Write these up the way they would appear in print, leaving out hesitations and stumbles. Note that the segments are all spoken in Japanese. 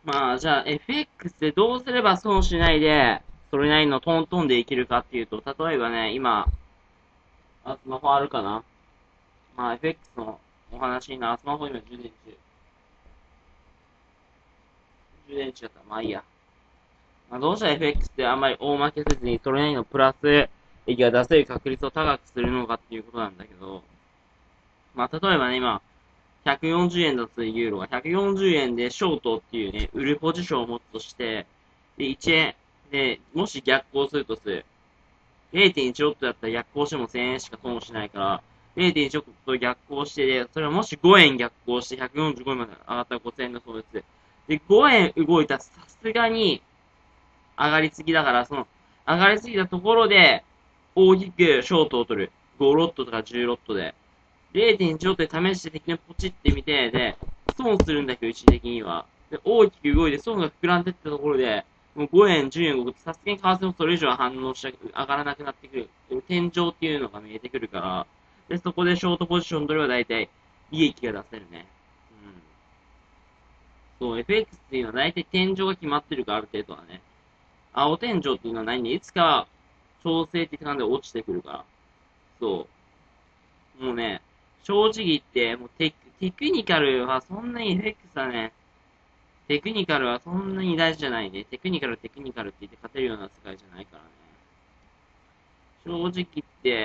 まあ、じゃあ FX でどうすれば損しないで、それなりのトントンでいけるかっていうと、例えばね、今、スマホあるかな。まあ、FX のお話な、スマホ今充電中だったら、まあいいや。まあ、どうしたら FX ってあんまり大負けせずに、それなりのプラス益が出せる確率を高くするのかっていうことなんだけど、まあ、例えばね、今、140円だとユーロが140円でショートっていうね、売るポジションを持つとして、で、1円で、もし逆行するとする。0.16だったら逆行しても1000円しか損しないから、0.16と逆行してで、それはもし5円逆行して145円まで上がったら5000円の損失。で、5円動いたらさすがに上がりすぎだから、その、上がりすぎたところで、大きくショートを取る。5ロットとか10ロットで。0.1ロットで試して的にポチってみて、で、損するんだけど、一時的には。で、大きく動いて損が膨らんでったところで、もう5円、10円動くと、さすがに為替もそれ以上は反応し上がらなくなってくる。天井っていうのが見えてくるから、で、そこでショートポジション取れば大体、利益が出せるね。うん。そう、FX っていうのは大体天井が決まってるから、ある程度はね。青天井っていうのはないんで、いつか調整的な感じで落ちてくるから。そう。もうね、正直言って、もうテクニカルはそんなに FX はね、テクニカルはそんなに大事じゃないね。テクニカルって言って勝てるような世界じゃないからね。正直言って、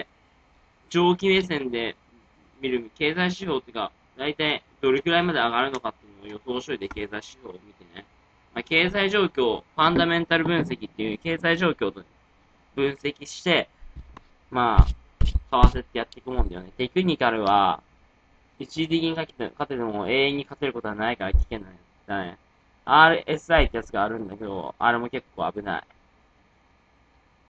長期目線で見る経済指標っていうか、大体どれくらいまで上がるのかっていうのを予想しといて経済指標を見てね。まあ、経済状況、ファンダメンタル分析っていう経済状況と分析して、まあ、為替ってやっていくもんだよね。テクニカルは、一時的に勝てても永遠に勝てることはないから危険なんだね。RSI ってやつがあるんだけど、あれも結構危ない。